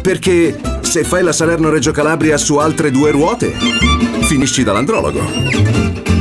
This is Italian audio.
Perché se fai la Salerno-Reggio Calabria su altre 2 ruote, finisci dall'andrologo.